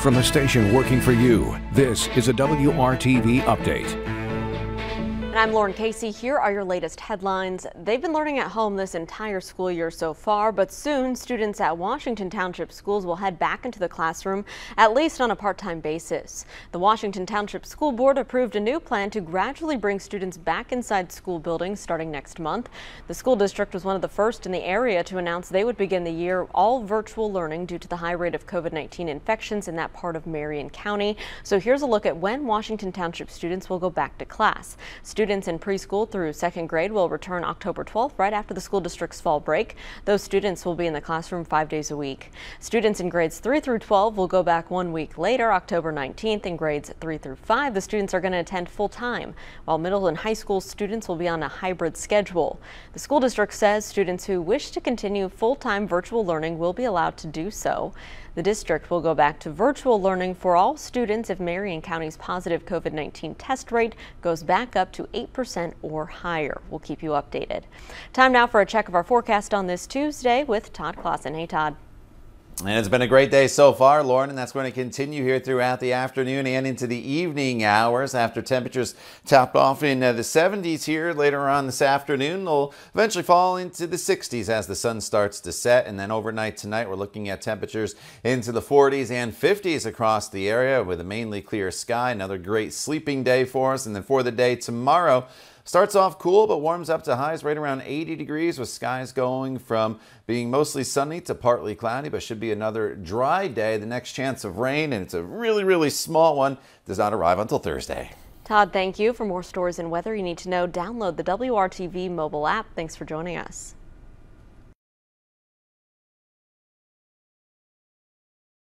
From a station working for you, this is a WRTV update. And I'm Lauren Casey. Here are your latest headlines. They've been learning at home this entire school year so far, but soon students at Washington Township schools will head back into the classroom, at least on a part-time basis. The Washington Township School Board approved a new plan to gradually bring students back inside school buildings starting next month. The school district was one of the first in the area to announce they would begin the year all virtual learning due to the high rate of COVID-19 infections in that part of Marion County. So here's a look at when Washington Township students will go back to class. Students in preschool through second grade will return October 12th, right after the school district's fall break. Those students will be in the classroom 5 days a week. Students in grades 3 through 12 will go back 1 week later, October 19th. In grades 3 through 5, the students are going to attend full time, while middle and high school students will be on a hybrid schedule. The school district says students who wish to continue full-time virtual learning will be allowed to do so. The district will go back to virtual learning for all students if Marion County's positive COVID-19 test rate goes back up to 8% or higher. We'll keep you updated. Time now for a check of our forecast on this Tuesday with Todd Clausen. Hey, Todd. And it's been a great day so far, Lauren, and that's going to continue here throughout the afternoon and into the evening hours. After temperatures topped off in the 70s here later on this afternoon, they'll eventually fall into the 60s as the sun starts to set. And then overnight tonight, we're looking at temperatures into the 40s and 50s across the area with a mainly clear sky. Another great sleeping day for us. And then for the day tomorrow, starts off cool, but warms up to highs right around 80 degrees with skies going from being mostly sunny to partly cloudy, but should be another dry day. The next chance of rain, and it's a really small one, does not arrive until Thursday. Todd, thank you. For more stories and weather you need to know, download the WRTV mobile app. Thanks for joining us.